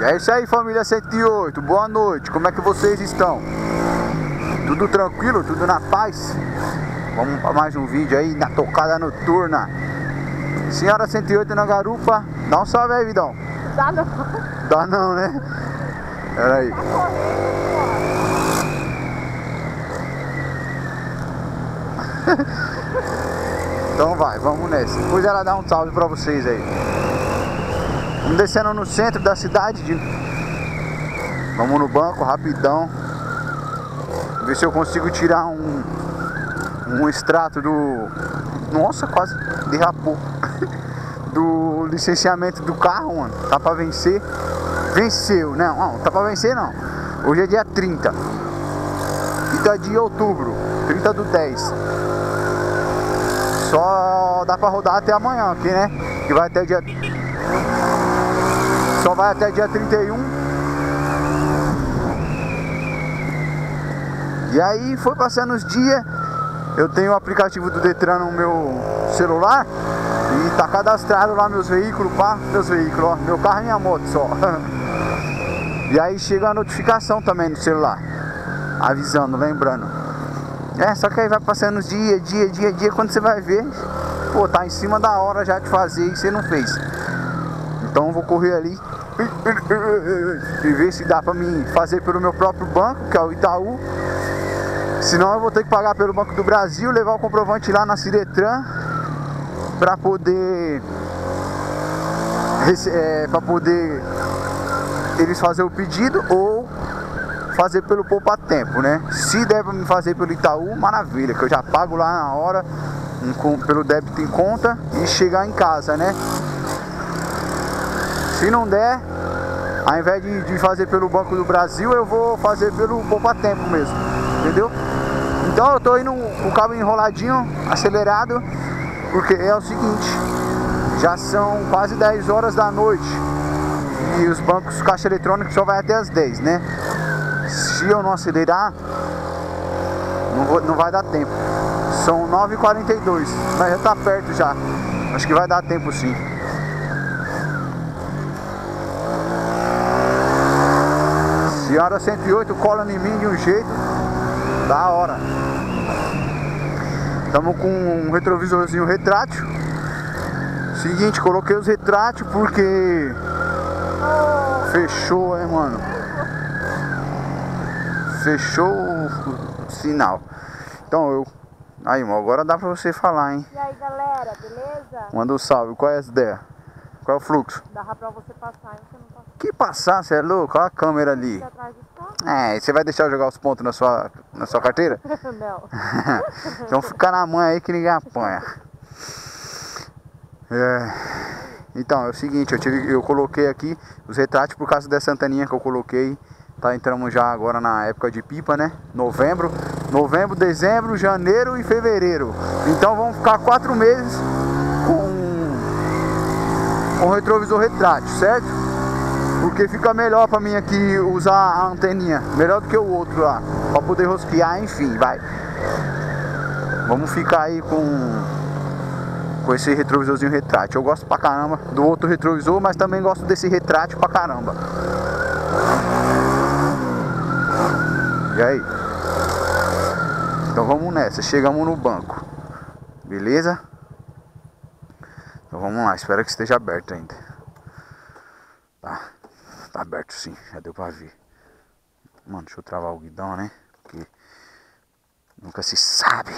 E é isso aí, família 108, boa noite, como é que vocês estão? Tudo tranquilo, tudo na paz? Vamos para mais um vídeo aí na tocada noturna. Senhora 108 na garupa, dá um salve aí, Vidão. Dá não. Dá não, né? Pera aí. Então vai, vamos nessa. Depois ela dá um salve pra vocês aí. Vamos descendo no centro da cidade. Vamos no banco rapidão. Ver se eu consigo tirar um extrato do... Nossa, quase derrapou. Do licenciamento do carro, mano. Tá pra vencer. Venceu, não, tá pra vencer não. Hoje é dia 30. 30 de outubro. 30 do 10. Só dá pra rodar até amanhã aqui, né? Que vai até dia... Só vai até dia 31. E aí foi passando os dias. Eu tenho o aplicativo do Detran no meu celular. E tá cadastrado lá meus veículos, pá. Meus veículos, ó. Meu carro e minha moto só. E aí chega a notificação também no celular. Avisando, lembrando. Só que aí vai passando os dias, dia. Quando você vai ver, pô, tá em cima da hora já de fazer e você não fez. Então eu vou correr ali e ver se dá pra mim fazer pelo meu próprio banco, que é o Itaú. Senão eu vou ter que pagar pelo Banco do Brasil, levar o comprovante lá na Ciretran pra poder eles fazer o pedido ou fazer pelo Poupa Tempo, né? Se der pra me fazer pelo Itaú, maravilha, que eu já pago lá na hora pelo débito em conta e chegar em casa, né? Se não der, ao invés de fazer pelo Banco do Brasil, eu vou fazer pelo Poupa Tempo mesmo, entendeu? Então eu tô indo com o cabo enroladinho, acelerado, porque é o seguinte, já são quase 10 horas da noite e os bancos caixa eletrônica só vai até as 10, né? Se eu não acelerar, não vai dar tempo. São 9h42, mas já tá perto já. Acho que vai dar tempo sim. Senhora 108 cola em mim de um jeito da hora. Estamos com um retrovisorzinho retrátil. Seguinte, coloquei os retrátil porque fechou, mano. Fechou o sinal. Então aí, irmão, agora dá pra você falar, hein? E aí, galera, beleza? Manda um salve, qual é as ideias? Qual é o fluxo? Dava pra você passar, hein? Você não passou. Que passar, você é louco? Olha a câmera ali. Atrás do carro? Você vai deixar eu jogar os pontos na sua carteira? Não. Então fica na mão aí que ninguém apanha. Então, é o seguinte, eu coloquei aqui os retráteis por causa dessa anteninha que eu coloquei. Tá, entramos já agora na época de pipa, né? Novembro, dezembro, janeiro e fevereiro. Então vamos ficar 4 meses com o retrovisor retrátil, certo? Porque fica melhor pra mim aqui usar a anteninha, melhor do que o outro lá, pra poder rosquear, enfim, vai. Vamos ficar aí com esse retrovisorzinho retrátil. Eu gosto pra caramba do outro retrovisor, mas também gosto desse retrátil pra caramba. E aí? Então vamos nessa, chegamos no banco. Beleza? Então vamos lá, espero que esteja aberto ainda. Tá aberto sim, já deu pra ver. Mano, deixa eu travar o guidão, né? Porque nunca se sabe.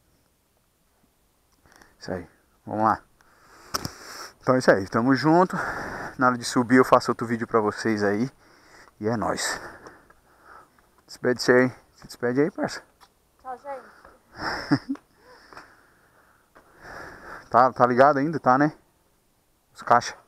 Isso aí, vamos lá. Então é isso aí, tamo junto. Na hora de subir eu faço outro vídeo pra vocês aí. E é nóis. Despede-se aí. Se despede aí, parça. Tchau, gente. Tá ligado ainda, tá, né? Os caixas.